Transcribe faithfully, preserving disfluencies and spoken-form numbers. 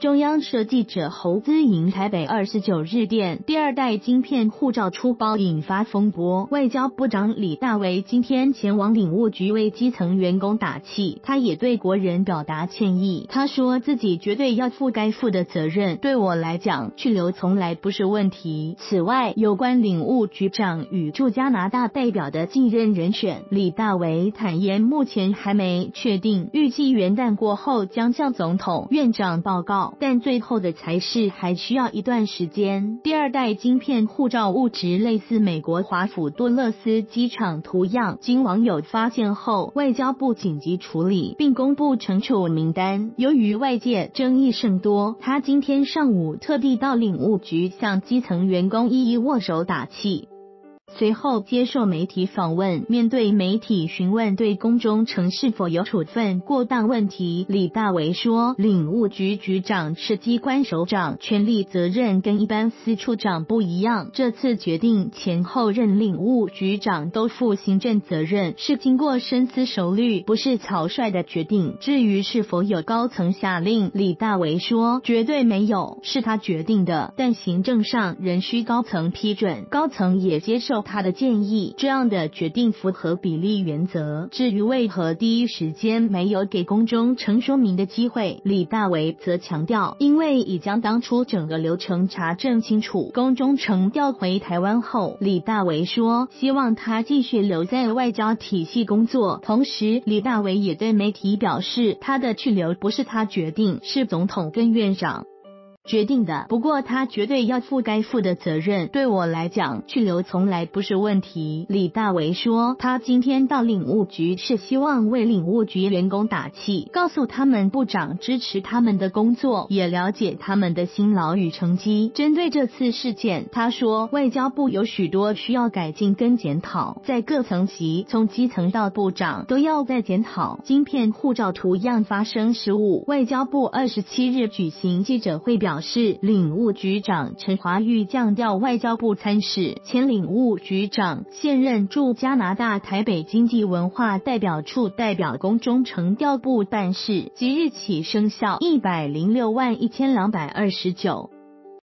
中央社记者侯姿莹台北二十九日电，第二代晶片护照出包引发风波。外交部长李大为今天前往领务局为基层员工打气，他也对国人表达歉意。他说自己绝对要负该负的责任，对我来讲，去留从来不是问题。此外，有关领务局长与驻加拿大代表的继任人选，李大为坦言目前还没确定，预计元旦过后将向总统、院长报告。但最后的才是还需要一段时间。第二代晶片护照物质类似美国华府多勒斯机场图样，经网友发现后，外交部紧急处理，并公布惩处名单。由于外界争议甚多，他今天上午特地到领务局向基层员工一一握手打气。随后接受媒体访问，面对媒体询问对龚忠诚是否有处分过当问题，李大为说，领务局局长是机关首长，权力责任跟一般司处长不一样，这次决定前后任领务局长都负行政责任，是经过深思熟虑，不是草率的决定。至于是否有高层下令，李大为说，绝对没有，是他决定的，但行政上仍需高层批准，高层也接受他的建议，这样的决定符合比例原则。至于为何第一时间没有给龚忠诚说明的机会，李大为则强调，因为已将当初整个流程查证清楚。龚忠诚调回台湾后，李大为说，希望他继续留在外交体系工作。同时，李大为也对媒体表示，他的去留不是他决定，是总统跟院长决定的，不过他绝对要负该负的责任，对我来讲，去留从来不是问题。李大为说，他今天到领务局是希望为领务局员工打气，告诉他们部长支持他们的工作，也了解他们的辛劳与成绩。针对这次事件，他说，外交部有许多需要改进跟检讨，在各层级，从基层到部长都要再检讨。晶片护照图样发生失误，外交部二十七日举行记者会表表示，领务局长陈华玉降调外交部参事，前领务局长现任驻加拿大台北经济文化代表处代表龚忠诚调部办事，即日起生效一百零六万一千两百二十九。